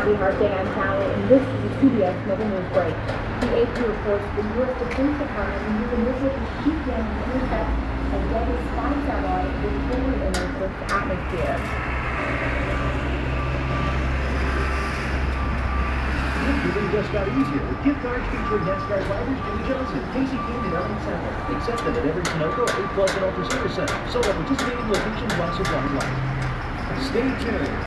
Bobby Hart Day. I'm Sally, and this is the CBS Mobile News Break. The AP reports the U.S. Defense Department will use a missile to shoot down and intercept a deadly spy satellite with forward in the Earth's atmosphere. Even just got easier with gift cards featuring NASCAR drivers Jimmy Johnson, Casey King, and Ellen Sandler. Accept them at every Sunoco, A+ and Ultra Service Center. Sold at participating locations while supplies last. Stay tuned.